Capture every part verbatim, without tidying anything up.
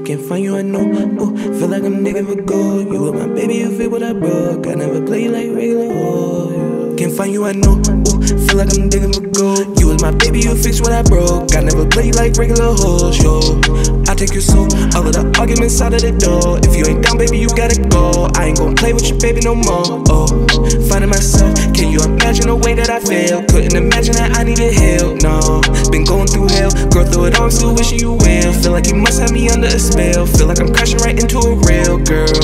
Can't find you, I know. Ooh, feel like I'm digging for gold. You were my baby, you fit what I broke. I never play you like regular. Oh, yeah. Can't find you, I know. Ooh, feel like I'm digging for gold. You was my baby, you fix what I broke. I never play you like regular hoes, yo. I take your soul, all of the arguments out of the door. If you ain't down, baby, you gotta go. I ain't gon' play with you, baby, no more. Oh, finding myself, can you imagine the way that I feel? Couldn't imagine that I needed help, no. Been going through hell, girl, through it all, I'm still wishing you well. Feel like you must have me under a spell. Feel like I'm crashing right into a real girl.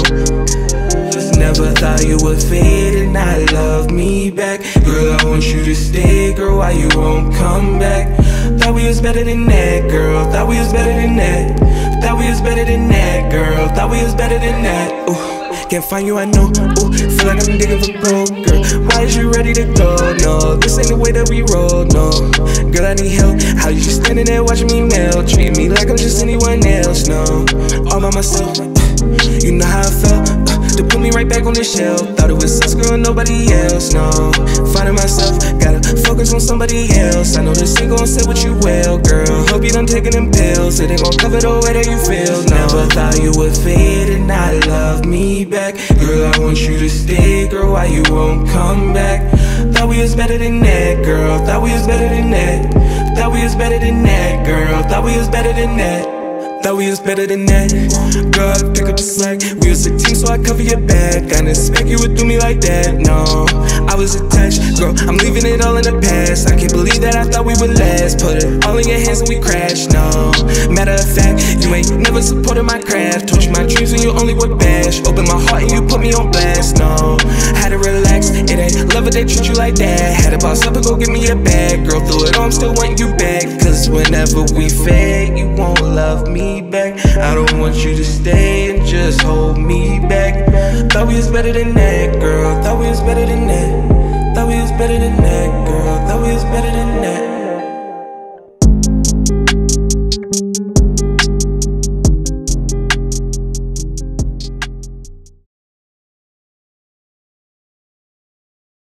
Never thought you would fade and not love me back. Girl, I want you to stay, girl, why you won't come back? Thought we was better than that, girl. Thought we was better than that. Thought we was better than that, girl. Thought we was better than that. Ooh, can't find you, I know. Ooh, feel like I'm digging for gold, girl. Why is you ready to go? No, this ain't the way that we roll, no. Girl, I need help. How you just standing there watching me melt? Treat me like I'm just anyone else, no. All by myself, you know how I felt. To put me right back on the shelf. Thought it was us, girl, nobody else, no. Finding myself, gotta focus on somebody else. I know this ain't gon' sit with you well, girl. Hope you done taking them pills. It ain't gon' cover the way that you feel, no. Never thought you would fade and not love me back. Girl, I want you to stay, girl, why you won't come back? Thought we was better than that, girl. Thought we was better than that. Thought we was better than that, girl. Thought we was better than that. Thought we was better than that. Girl, I pick up the slack. We was a team, so I cover your back. Didn't expect you would do me like that, no. I was attached, girl, I'm leaving it all in the past. I can't believe that I thought we would last. Put it all in your hands and we crashed, no. Matter of fact, you ain't never supported my craft. Told you my dreams and you only would bash. Open my heart and you put me on blast, no. Had to relax, it ain't love it, they treat you like that. Had to boss up and go get me a bag. Girl, through it all, I'm still wanting you back. Cause whenever we fade, you won't love me back. I don't want you to stay and just hold me back. Thought we was better than that, girl. Thought we was better than that. Thought we was better than that, girl. Thought we was better than that.